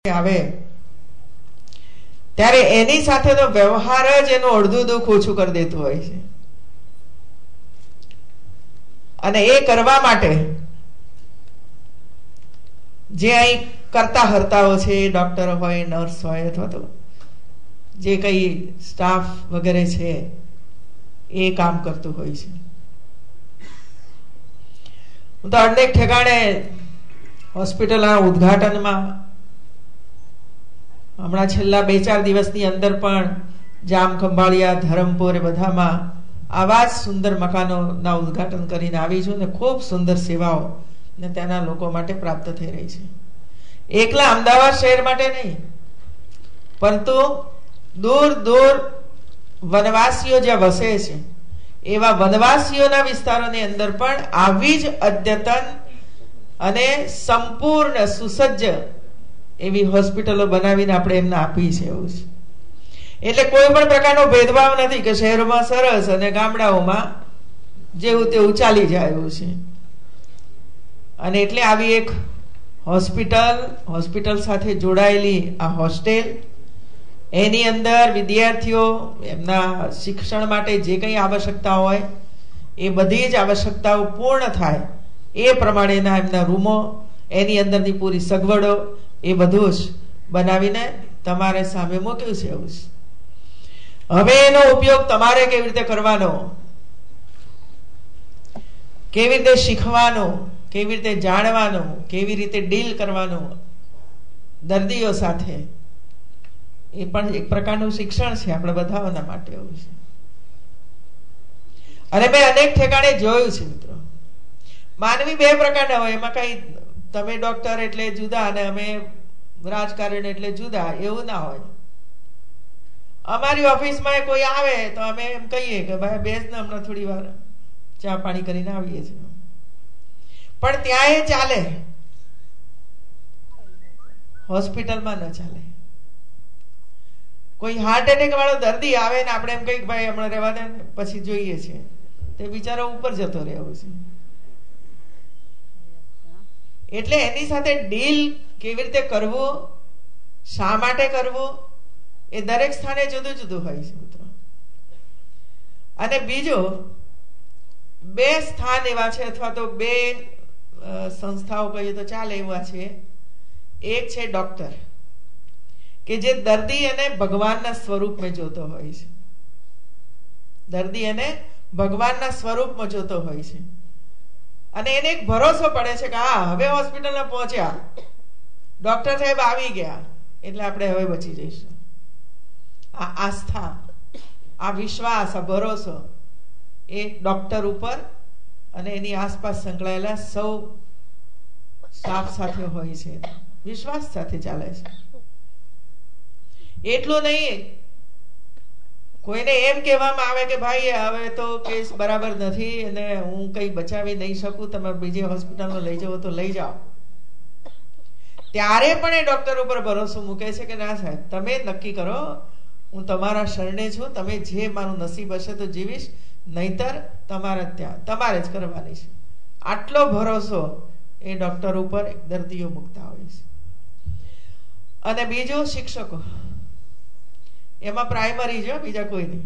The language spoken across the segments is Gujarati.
આવે ત્યારે એની સાથેનો વ્યવહાર જ એનું અડધું દુઃખ ઓછું કરી દેતું હોય છે. અને એ કરવા માટે જે અહીં કરતા હર્તાઓ છે, ડોક્ટર હોય, નર્સ હોય, અથવા તો જે કઈ સ્ટાફ વગેરે છે, એ કામ કરતું હોય છે. હું તો અનેક ઠેકાણે હોસ્પિટલના ઉદ્ઘાટનમાં હમણાં છેલ્લા 2-4 દિવસની અંદર પણ જામ ખંભાળિયા, ધરમપુર એ બધામાં આવા જ સુંદર મકાનોના ઉદ્ઘાટન કરીને આવી છું ને ખૂબ સુંદર સેવાઓ ને તેના લોકો માટે પ્રાપ્ત થઈ રહી છે. એકલા અમદાવાદ શહેર માટે નહીં, પરંતુ દૂર દૂર વનવાસીઓ જ્યાં વસે છે એવા વનવાસીઓના વિસ્તારોની અંદર પણ આવી જ અદ્યતન અને સંપૂર્ણ સુસજ્જ એવી હોસ્પિટલો બનાવીને આપણે એમને આપી છે. એવું છે એટલે કોઈ પણ પ્રકારનો ભેદભાવ નથી કે શહેરોમાં સરસ અને ગામડાઓમાં જેવું તેવું ચાલી જાય એવું છે. અને એટલે આવી એક હોસ્પિટલ સાથે જોડાયેલી આ હોસ્ટેલ, એની અંદર વિદ્યાર્થીઓ એમના શિક્ષણ માટે જે કંઈ આવશ્યકતા હોય એ બધી જ આવશ્યકતાઓ પૂર્ણ થાય એ પ્રમાણેના એમના રૂમો, એની અંદરની પૂરી સગવડો, એ બધું જ બનાવીને તમારે સામે મૂક્યું છે. એવું છે. હવે એનો ઉપયોગ તમારે કેવી રીતે કરવાનો, કેવી રીતે શીખવાનું, કેવી રીતે જાણવાનું, કેવી રીતે ડીલ કરવાનું દર્દીઓ સાથે, એ પણ એક પ્રકારનું શિક્ષણ છે આપણે બધાના માટે. એવું છે. અને મેં અનેક ઠેકાણે જોયું છે મિત્રો, માનવી 2 પ્રકારના હોય. એમાં કઈ તમે ડોક્ટર એટલે જુદા અને અમે રાજકારણ એટલે જુદા એવું ના હોય. અમારી ઓફિસમાં કોઈ આવે તો અમે એમ કહીએ કે ભાઈ બેસ ને હમણાં થોડી વાર ચા પાણી કરીને આવીએ છીએ, પણ ત્યાં એ ચાલે, હોસ્પિટલમાં ન ચાલે. કોઈ હાર્ટ એટેક વાળો દર્દી આવે ને આપણે એમ કહીએ ભાઈ હમણાં રહેવા દે ને પછી જોઈએ છે, તે બિચારો ઉપર જતો રહ્યો છે. એટલે એની સાથે ડીલ કેવી રીતે કરવું, શા માટે કરવું, એ દરેક સ્થાને જુદું જુદું હોય છે મિત્રો. અને બીજું 2 સ્થાન એવા છે, અથવા તો 2 સંસ્થાઓ કહીએ તો ચાલે એવા છે. એક છે ડોક્ટર, કે જે દર્દી એને ભગવાનના સ્વરૂપમાં જોતો હોય છે. દર્દી એને ભગવાનના સ્વરૂપમાં જોતો હોય છે. અને એને એક ભરોસો પડે છે કે હા હવે હોસ્પિટલમાં પહોંચ્યા, ડોક્ટર સાહેબ આવી ગયા એટલે આપણે હવે બચી જઈશું. આ આસ્થા, આ વિશ્વાસ, આ ભરોસો એ ડોક્ટર ઉપર અને એની આસપાસ સંકળાયેલા સૌ સ્ટાફ સાથે હોય છે, વિશ્વાસ સાથે ચાલે છે. એટલું નહીં, કોઈને એમ કહેવામાં આવે કે ભાઈ હવે તો કેસ બરાબર નથી અને હું કઈ બચાવી નહીં શકું, તમે બીજી હોસ્પિટલમાં લઈ જાઓ તો લઈ જાઓ, ત્યારે પણ એ ડોક્ટર ઉપર ભરોસો મૂકે છે કે ના સાહેબ તમે નક્કી કરો, હું તમારા શરણે છું, તમે જે મારું નસીબ હશે તો જીવીશ, નહીતર તમારે ત્યાં તમારે જ કરવાની છે. આટલો ભરોસો એ ડોક્ટર ઉપર દર્દીઓ મૂકતા હોય છે. અને બીજું શિક્ષકો, એમાં પ્રાઇમરી છે, બીજા કોઈ નહીં.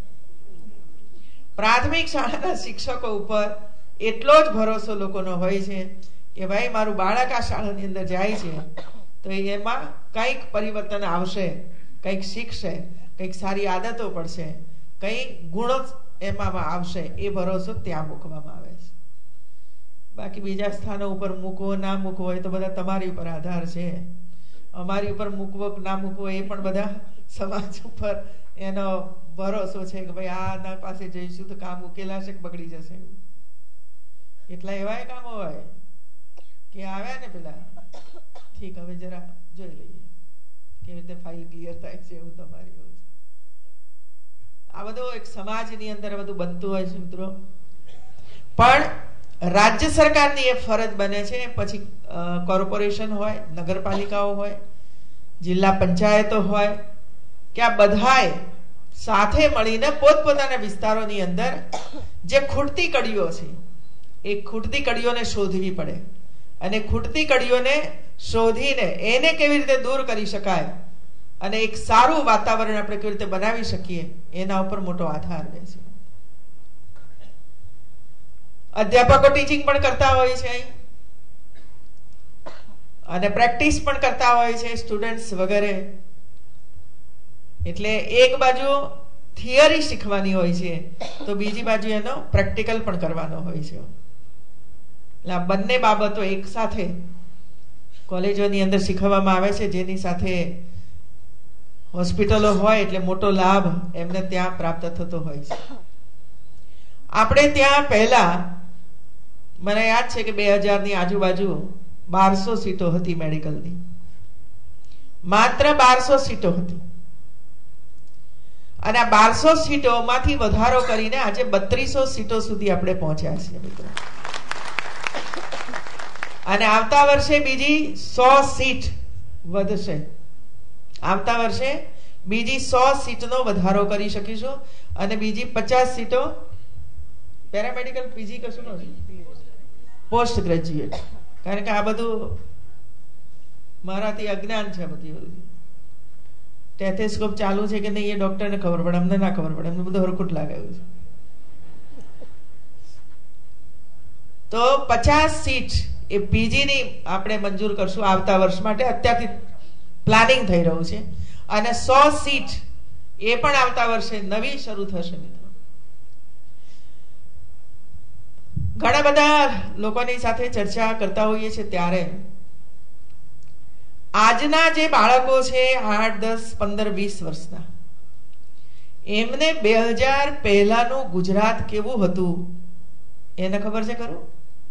પ્રાથમિક શાળાના શિક્ષકો ઉપર એટલો જ ભરોસો લોકોનો હોય છે કે ભાઈ મારું બાળક આ શાળાની અંદર જાય છે તો એમાં કંઈક પરિવર્તન આવશે, કંઈક શીખશે, કંઈક સારી આદતો પડશે, કંઈક ગુણો એમાં આવશે, એ ભરોસો ત્યાં મૂકવામાં આવે છે. બાકી બીજા સ્થાનો ઉપર મૂકવો ના મૂકવો એ તો બધા તમારી ઉપર આધાર છે. અમારી ઉપર મૂકવો ના મૂકવો એ પણ બધા સમાજ ઉપર એનો ભરોસો છે કે ભાઈ આના પાસે જઈશું તો કામ ઉકેલાશે કે બગડી જશે. એટલા એવા કામો હોય કે આવ્યા ને પેલા ઠીક હવે જરા જોઈ લઈએ કેવી રીતે ફાઇલ ક્લિયર થાય છે, એવું તમારી એવું છે. આ બધું એક સમાજની અંદર બધું બનતું હોય છે મિત્રો. પણ રાજ્ય સરકારની એ ફરજ બને છે, પછી કોર્પોરેશન હોય, નગરપાલિકાઓ હોય, જિલ્લા પંચાયતો હોય, કે આ બધાએ સાથે મળીને પોતપોતાના વિસ્તારોની અંદર જે ખૂટતી કડીઓ છે એ ખૂટતી કડીઓને શોધવી પડે અને ખૂટતી કડીઓને શોધીને એને કેવી રીતે દૂર કરી શકાય અને એક સારું વાતાવરણ આપણે કેવી રીતે બનાવી શકીએ એના ઉપર મોટો આધાર રહે છે. અધ્યાપકો ટીચિંગ પણ કરતા હોય છે અને પ્રેક્ટિસ પણ કરતા હોય છે સ્ટુડન્ટ્સ વગેરે. એટલે એક બાજુ થિયરી શીખવાની હોય છે તો બીજી બાજુ એનો પ્રેક્ટિકલ પણ કરવાનો હોય છે. એટલે આ બંને બાબતો એક સાથે કોલેજોની અંદર શીખવવામાં આવે છે, જેની સાથે હોસ્પિટલો હોય એટલે મોટો લાભ એમને ત્યાં પ્રાપ્ત થતો હોય છે. આપણે ત્યાં પહેલા મને યાદ છે કે 2000 ની આજુબાજુ 1200 સીટો હતી મેડિકલની, માત્ર 1200 સીટો હતી. અને આ 1200 સીટોમાંથી વધારો કરીને આજે 3200 સીટો સુધી આપણે પહોંચ્યા છીએ મિત્રો. અને આવતા વર્ષે બીજી 100 સીટ વધશે. આવતા વર્ષે બીજી 100 સીટનો વધારો કરી શકીશું અને બીજી 50 સીટો પેરામેડિકલ પીજી કશું નથી, પોસ્ટ ગ્રેજ્યુએટ. કારણ કે આ બધું મારાથી અજ્ઞાન છે. બધી ટેથેસ્કોપ ચાલુ છે કે નહીં એ ડોક્ટરને ખબર પડે, અમને ના ખબર પડે, અમને બધું હરખુટ લાગાયું છે. તો 50 સીટ એ પીજી ની આપણે મંજૂર કરશું આવતા વર્ષ માટે. અત્યારથી પ્લાનિંગ થઈ રહ્યું છે. અને 100 સીટ એ પણ આવતા વર્ષે નવી શરૂ થશે મિત્રો. ઘણા બધા લોકોની સાથે ચર્ચા કરતા હોઈએ છીએ ત્યારે આજના જે બાળકો છે 8, 10, 15, 20 વર્ષના, એમને 2000 પહેલાનું ગુજરાત કેવું હતું એને ખબર છે ખરું?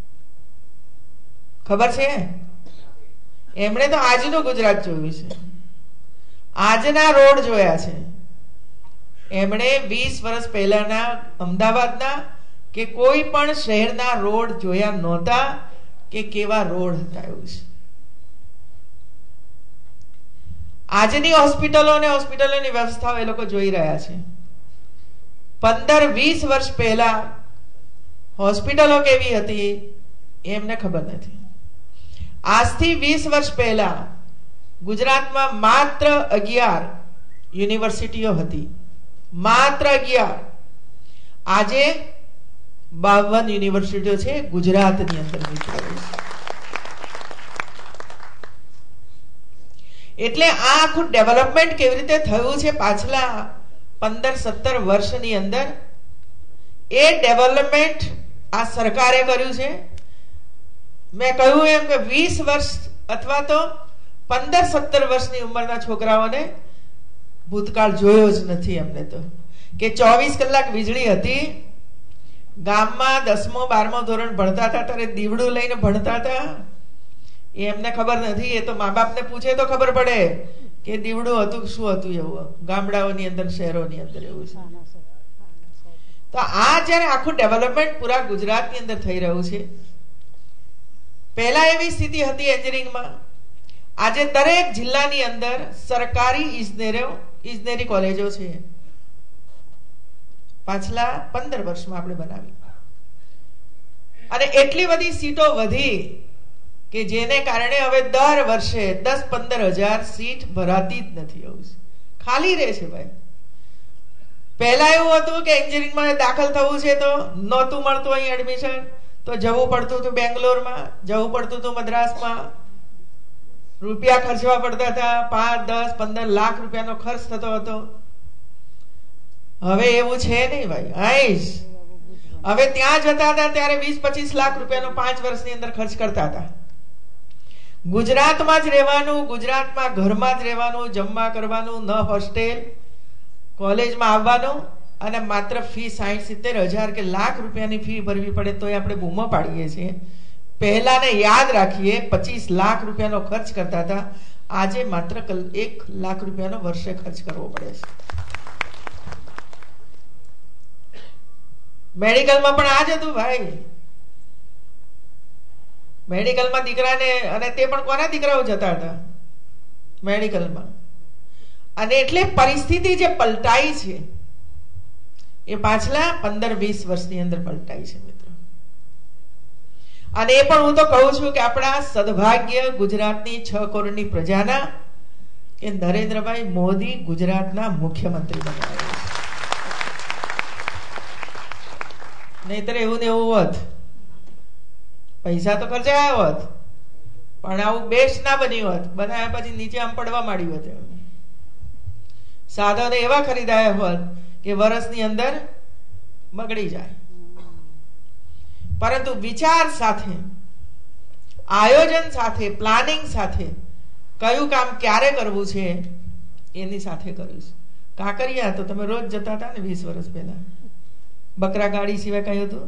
ખબર છે? એમણે તો આજનું ગુજરાત જોયું છે, આજના રોડ જોયા છે. એમણે 20 વર્ષ પહેલાના અમદાવાદના કે કોઈ પણ શહેરના રોડ જોયા નહોતા કે કેવા રોડ હતા એવું છે. આજની હોસ્પિટલો અને હોસ્પિટલોની વ્યવસ્થાઓ એ લોકો જોઈ રહ્યા છે. 15-20 વર્ષ પહેલા હોસ્પિટલો કેવી હતી એમને ખબર નથી. આજથી 20 વર્ષ પહેલા ગુજરાતમાં માત્ર 11 યુનિવર્સિટીઓ હતી, માત્ર 11. આજે 52 યુનિવર્સિટીઓ છે ગુજરાતની અંદર. એટલે આ આખું ડેવલપમેન્ટ કેવી રીતે થયું છે પાછલા 15-17 વર્ષની અંદર, એ ડેવલપમેન્ટ આ સરકારે કર્યું છે. મેં કહ્યું એમ કે 20 વર્ષ અથવા તો 15-17 વર્ષની ઉંમરના છોકરાઓને ભૂતકાળ જોયો જ નથી એમને. તો કે 24 કલાક વીજળી હતી. ગામમાં 10મું 12મું ધોરણ ભણતા હતા ત્યારે દીવડું લઈને ભણતા હતા. એમને ખબર નથી. એ તો મા બાપને પૂછે તો ખબર પડે કે દીવડું હતું શું હતું એવું ગામડાઓની અંદર, શહેરોની અંદર એવું છે. તો આ જયારે આખું ડેવલપમેન્ટ પૂરા ગુજરાતની અંદર થઈ રહ્યું છે, પહેલા એવી સ્થિતિ હતી એન્જિનિયરિંગમાં. આજે દરેક જિલ્લાની અંદર સરકારી ઇજનેરી કોલેજો છે. પાછલા 15 વર્ષમાં આપણે બનાવી અને એટલી બધી સીટો વધી કે જેને કારણે હવે દર વર્ષે 10-15 હજાર સીટ ભરાતી જ નથી. એવું છે, ખાલી રહે છે ભાઈ. પહેલા એવું હતું કે એન્જિનિયરિંગમાં દાખલ થવું છે તો નહોતું મળતું અહીં એડમિશન, તો જવું પડતું હતું બેંગ્લોરમાં, જવું પડતું હતું મદ્રાસમાં, રૂપિયા ખર્ચવા પડતા હતા. 5-10-15 લાખ રૂપિયાનો ખર્ચ થતો હતો. હવે એવું છે નહીં ભાઈ. હવે ત્યાં જતા હતા ત્યારે 20-25 લાખ રૂપિયાનો 5 વર્ષની અંદર ખર્ચ કરતા હતા. ગુજરાતમાં જ રહેવાનું, ગુજરાતમાં ઘરમાં જ રહેવાનું, જમવા કરવાનું, ન હોસ્ટેલ, કોલેજમાં આવવાનું અને માત્ર ફી 60-70 હજાર કે લાખ રૂપિયાની ફી ભરવી પડે તોય આપણે બૂમો પાડીએ છીએ. પહેલાને યાદ રાખીએ 25 લાખ રૂપિયાનો ખર્ચ કરતા હતા. આજે માત્ર 1 લાખ રૂપિયાનો વર્ષે ખર્ચ કરવો પડે છે. મેડિકલમાં પણ આ જ હતું ભાઈ. મેડિકલમાં દીકરાને, અને તે પણ કોના દીકરાઓ જતા હતા મેડિકલમાં. અને એટલે પરિસ્થિતિ જે પલટાઈ છે એ પાછલા 15-20 વર્ષની અંદર પલટાઈ છે મિત્રો. અને એ પણ હું તો કહું છું કે આપણા સદભાગ્ય ગુજરાતની 6 કરોડની પ્રજાના કે નરેન્દ્રભાઈ મોદી ગુજરાતના મુખ્યમંત્રી બન્યા. નહીતર એવું ને એવું હોત, પૈસા તો ખર્ચાયા હોત, પણ આવું બેસ્ટ ના બન્યું હોત. બનાવ્યા પછી નીચે આમ પડવા માંડ્યું હોત. સાધનો એવા ખરીદાયા હોત કે વર્ષની અંદર બગડી જાય. પરંતુ વિચાર સાથે, આયોજન સાથે, પ્લાનિંગ સાથે, કયું કામ ક્યારે કરવું છે એની સાથે કર્યું છે. કાંકરિયા તો તમે રોજ જતા હતા ને 20 વર્ષ પહેલા. બકરા ગાડી સિવાય કયું હતું?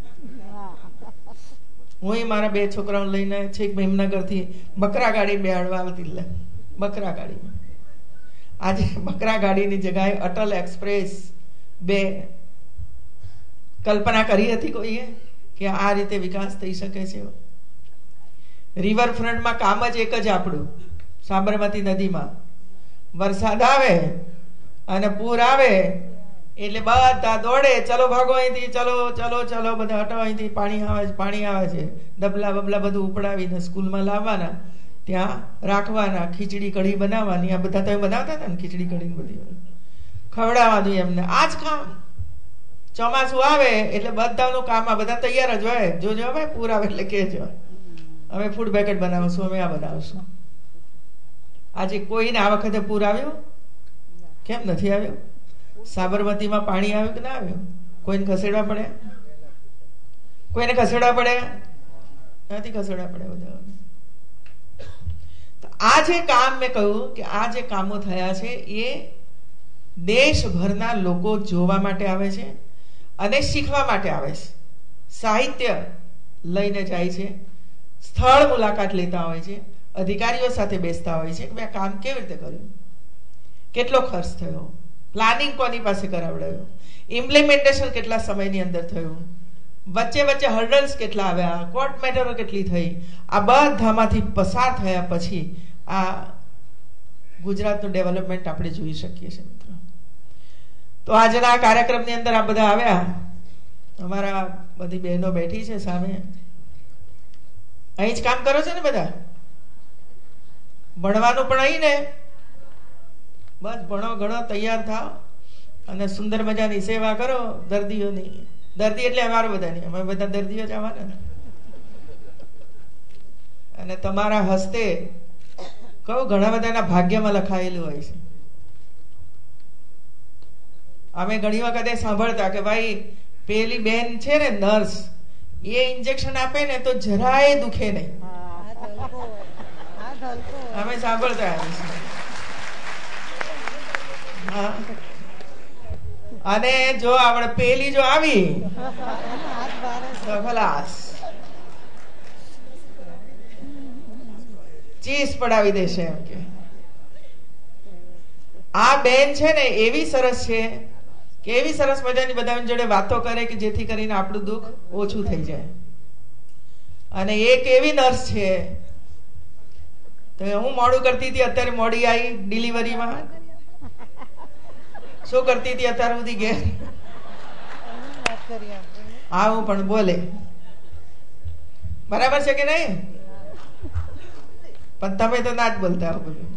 હું મારા 2 છોકરાઓ લઈને છેક ભીમનગર થી બકરા ગાડી બેહાડવા આવતી. બકરા ગાડી. આજે બકરા ગાડીની જગ્યાએ અટલ એક્સપ્રેસ 2 કલ્પના કરી હતી કોઈએ કે આ રીતે વિકાસ થઈ શકે છે? રિવરફ્રન્ટમાં કામ જ એક જ આપણું, સાબરમતી નદીમાં વરસાદ આવે અને પૂર આવે એટલે બધા દોડે, ચલો ભાગો અહીંથી, ચલો ચલો ચલો, બધા હટો અહીંથી, પાણી આવે છે. ડબલા બબલા બધું ઉપડાવીને સ્કૂલમાં લાવવાના, ત્યાં રાખવાના, ખીચડી કઢી બનાવવાની. આ બધા તમે બનાવતા હતા ને ખીચડી કઢી બધી, ખવડાવવાનું એમને. આ જ કામ. ચોમાસું આવે એટલે બધાનું કામ, આ બધા તૈયાર જ હોય. જોજો ભાઈ પૂર આવે એટલે કહેજો, અમે ફૂડ પેકેટ બનાવશું, અમે આ બનાવશું. આજે કોઈને આ વખતે પૂર આવ્યું? કેમ નથી આવ્યું? સાબરમતીમાં પાણી આવ્યું કે ના આવ્યું? કોઈને ખસેડવા પડે? કોઈને ખસેડવા પડે? નથી ખસેડવા પડે બધા. આ જે કામ મેં કહ્યું કે આ જે કામો થયા છે એ દેશભરના લોકો જોવા માટે આવે છે અને શીખવા માટે આવે છે. સાહિત્ય લઈને જાય છે, સ્થળ મુલાકાત લેતા હોય છે, અધિકારીઓ સાથે બેસતા હોય છે કે મેં કામ કેવી રીતે કર્યું, કેટલો ખર્ચ થયો, પ્લાનિંગ કોની પાસે કરાવડાયું, ઇમ્પ્લિમેન્ટેશન કેટલા સમયની અંદર થયું, વચ્ચે વચ્ચે હર્ડલ્સ કેટલા આવ્યા, કોર્ટ મેટરો કેટલી થઈ. આ બધામાંથી પસાર થયા પછી આ ગુજરાતનું ડેવલપમેન્ટ આપણે જોઈ શકીએ છીએ મિત્રો. તો આજના આ કાર્યક્રમની અંદર આ બધા આવ્યા. અમારા બધી બહેનો બેઠી છે સામે. અહીં જ કામ કરો છો ને બધા? ભણવાનું પણ અહીં ને? બસ ભણો ગણો, તૈયાર થાવ અને સુંદર મજાની સેવા કરો દર્દીઓની. દર્દી એટલે અમારું બધાની, અમે બધા દર્દીઓ જ આવવાના. અને તમારા હસ્તે કહું ઘણા બધાના ભાગ્યમાં લખાયેલું હોય છે. અમે ઘણી વખતે સાંભળતા કે ભાઈ પેલી બેન છે ને નર્સ, એ ઇન્જેક્શન આપે ને તો જરાય દુખે નહીં. અમે સાંભળતા અને જો આપણે પેલી જો આવી તો ખલાસ, ચીસ પડાવી દેશે એમ કે. આ બેન છે ને એવી સરસ છે કે એવી સરસ મજાની બધાની જોડે વાતો કરે કે જેથી કરીને આપણું દુઃખ ઓછું થઈ જાય. અને એક એવી નર્સ છે, તો હું મોડું કરતી હતી, અત્યારે મોડી આવી ડિલિવરીમાં. શું કરતી હતી અત્યાર સુધી ઘેર? આવું પણ બોલે. બરાબર છે કે નહીં? પણ તમે તો ના જ બોલતા હો બધું.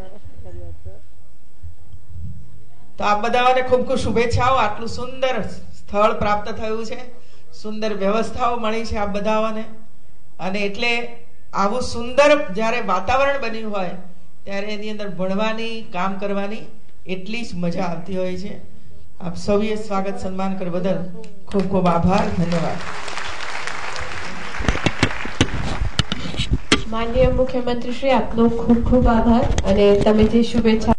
તો આ બધાને ખૂબ ખૂબ શુભેચ્છાઓ. આટલું સુંદર સ્થળ પ્રાપ્ત થયું છે, સુંદર વ્યવસ્થાઓ મળી છે આ બધાને. અને એટલે આવું સુંદર જ્યારે વાતાવરણ બન્યું હોય ત્યારે એની અંદર ભણવાની, કામ કરવાની એટલી જ મજા આવતી હોય છે. આપ સૌએ સ્વાગત સન્માન કરવા બદલ ખૂબ ખૂબ આભાર, ધન્યવાદ. માનનીય મુખ્યમંત્રી શ્રી, આપનો ખૂબ ખૂબ આભાર. અને તમે જે શુભેચ્છા